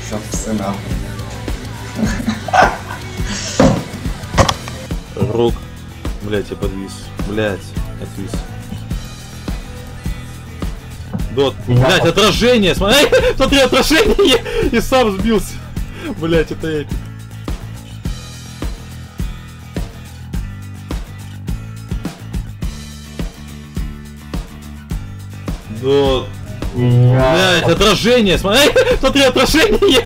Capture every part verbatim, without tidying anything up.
Чтоб псы нахуй. Рук. Блять, я подвис. Блять, отвис. Дот. Блять, отражение! Смотри, смотри, отражение! И сам сбился. Блять, это эпик. Дот. Блять, отражение! Смотри, смотри, отражение!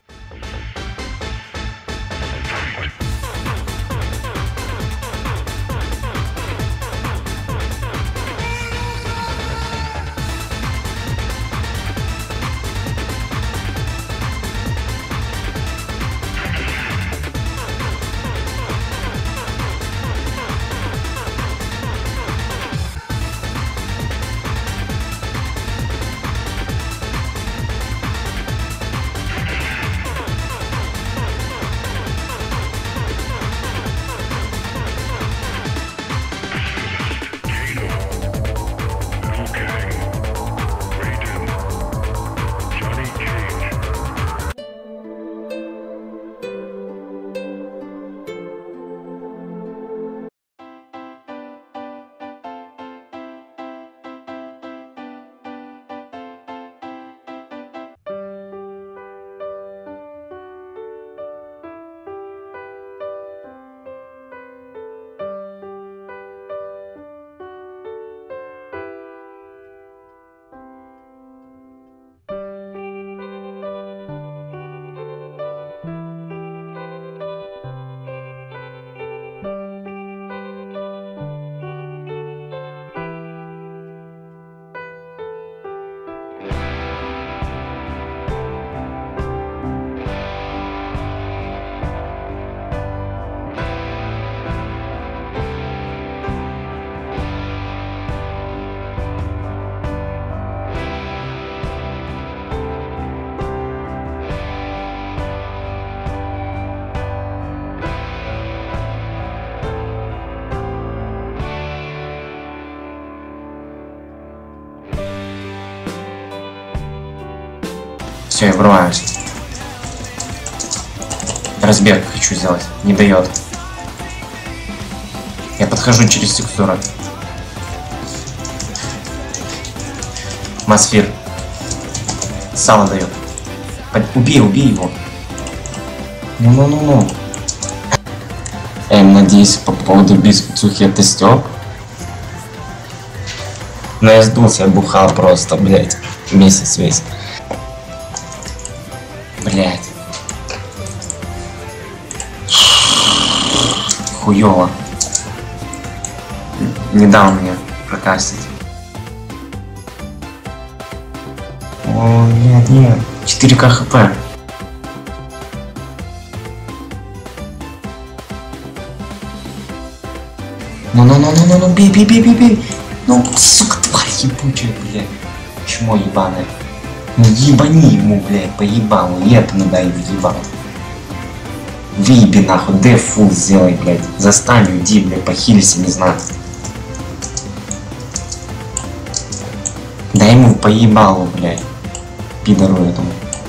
Все, я врываюсь. Разбег хочу сделать. Не дает. Я подхожу через текстуру. Атмосфер. Сало дает. Убей, убей его. Ну-ну-ну-ну. Эм, надеюсь, по поводу бисквицухи это стёб. Но я сдулся, я бухал просто, блять. Месяц весь. Блять. Хуёво. Не дал мне прокастить. О, нет, нет. четыре ка хп. Ну-ну-ну-ну-ну, бей, бей, бей, бей, бей. Ну, сука, тварь ебучая, блядь. Чмо ебаное. Ну ебани ему, блядь, по ебалу. Еб надай въебал. Выеби нахуй, дефул сделай, блядь. Застань, уйди, блядь, похилися, не знаю. Дай ему по ебалу, блядь. Пидору этому.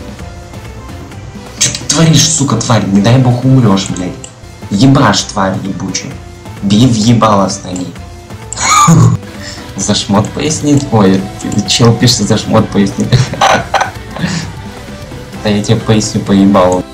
Чё ты творишь, сука, тварь? Не дай бог умрешь, блядь. Ебашь, тварь ебучая. Бей в ебало стани. За шмот пояснит? Ой, чел пишет за шмот пояснит. Да я тебе поясню по ебалу.